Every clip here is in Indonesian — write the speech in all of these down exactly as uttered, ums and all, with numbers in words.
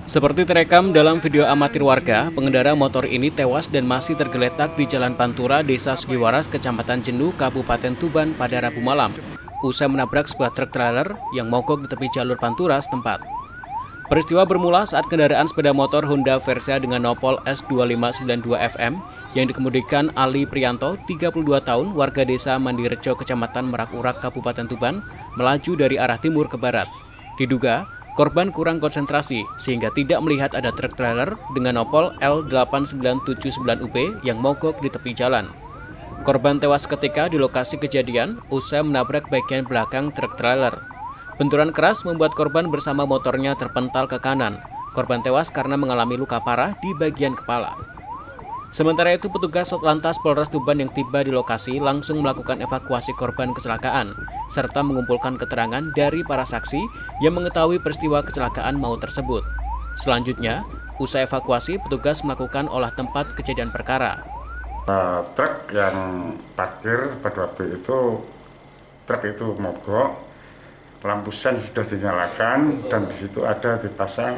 Seperti terekam dalam video amatir warga, pengendara motor ini tewas dan masih tergeletak di Jalan Pantura, Desa Sugiwaras, Kecamatan Jenuh, Kabupaten Tuban pada Rabu malam, usai menabrak sebuah truk trailer yang mogok di tepi jalur Pantura setempat. Peristiwa bermula saat kendaraan sepeda motor Honda Versa dengan nopol S dua lima sembilan dua F M yang dikemudikan Ali Priyanto, tiga puluh dua tahun, warga desa Mandirejo, Kecamatan Merak-Urak, Kabupaten Tuban, melaju dari arah timur ke barat. Diduga, korban kurang konsentrasi sehingga tidak melihat ada truk trailer dengan nopol L delapan sembilan tujuh sembilan U P yang mogok di tepi jalan. Korban tewas ketika di lokasi kejadian usai menabrak bagian belakang truk trailer. Benturan keras membuat korban bersama motornya terpental ke kanan. Korban tewas karena mengalami luka parah di bagian kepala. Sementara itu, petugas Satlantas Polres Tuban yang tiba di lokasi langsung melakukan evakuasi korban kecelakaan, serta mengumpulkan keterangan dari para saksi yang mengetahui peristiwa kecelakaan maut tersebut. Selanjutnya, usai evakuasi, petugas melakukan olah tempat kejadian perkara. Uh, truk yang parkir pada waktu itu, truk itu mogok, lampu sen sudah dinyalakan, dan di situ ada dipasang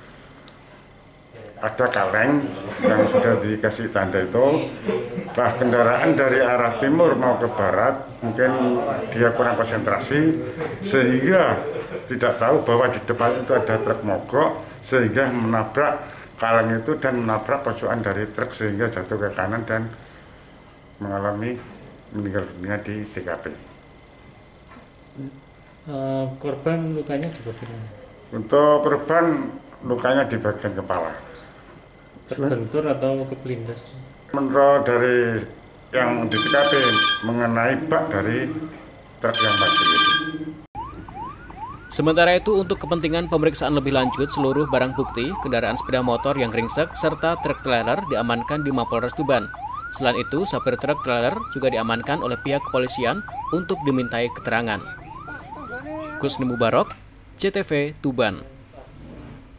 ada kaleng yang sudah dikasih tanda itu. Nah, kendaraan dari arah timur mau ke barat mungkin dia kurang konsentrasi sehingga tidak tahu bahwa di depan itu ada truk mogok, sehingga menabrak kaleng itu dan menabrak pojokan dari truk sehingga jatuh ke kanan dan mengalami meninggal dunia di T K P. Uh, korban lukanya di bagian mana? Untuk korban lukanya di bagian kepala. Terbentur atau kepelindas? Menurut dari yang di T K P mengenai bak dari truk yang parkir itu. Sementara itu, untuk kepentingan pemeriksaan lebih lanjut, seluruh barang bukti, kendaraan sepeda motor yang ringsek, serta truk trailer diamankan di Mapolres Tuban. Selain itu, sopir truk trailer juga diamankan oleh pihak kepolisian untuk dimintai keterangan. Kusni Mubarok, C T V Tuban.